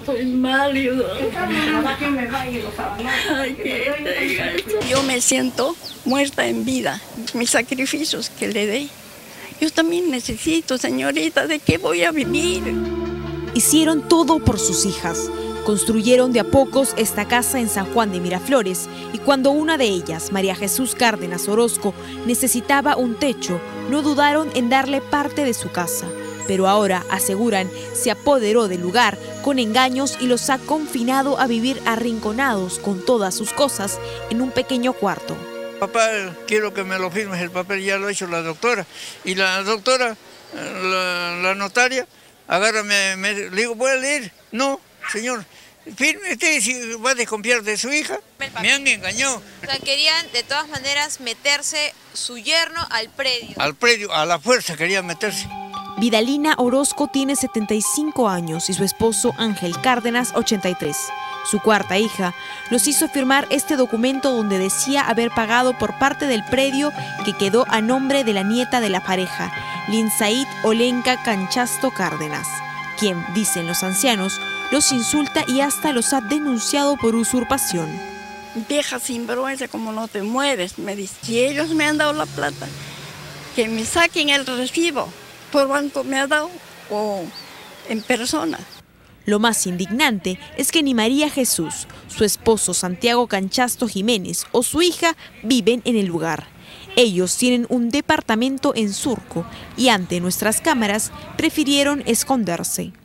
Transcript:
Estoy mal, yo me siento muerta en vida, mis sacrificios que le dé. Yo también necesito, señorita, ¿de qué voy a vivir? Hicieron todo por sus hijas. Construyeron de a pocos esta casa en San Juan de Miraflores y cuando una de ellas, María Jesús Cárdenas Orozco, necesitaba un techo, no dudaron en darle parte de su casa. Pero ahora, aseguran, se apoderó del lugar con engaños y los ha confinado a vivir arrinconados con todas sus cosas en un pequeño cuarto. Papá, quiero que me lo firmes, el papel ya lo ha hecho la doctora. Y la doctora, la notaria, agárrame, le digo, ¿voy a leer? No, señor, firme usted si va a desconfiar de su hija. Me han engañado. O sea, querían de todas maneras meterse su yerno al predio. Al predio, a la fuerza quería meterse. Vidalina Orozco tiene 75 años y su esposo Ángel Cárdenas 83. Su cuarta hija los hizo firmar este documento donde decía haber pagado por parte del predio que quedó a nombre de la nieta de la pareja, Linsaid Olenka Canchasto Cárdenas, quien, dicen los ancianos, los insulta y hasta los ha denunciado por usurpación. Vieja sinvergüenza, como no te mueves, me dice. Si ellos me han dado la plata, que me saquen el recibo. ¿Por banco me ha dado o en persona? Lo más indignante es que ni María Jesús, su esposo Santiago Canchasto Jiménez o su hija viven en el lugar. Ellos tienen un departamento en Surco y ante nuestras cámaras prefirieron esconderse.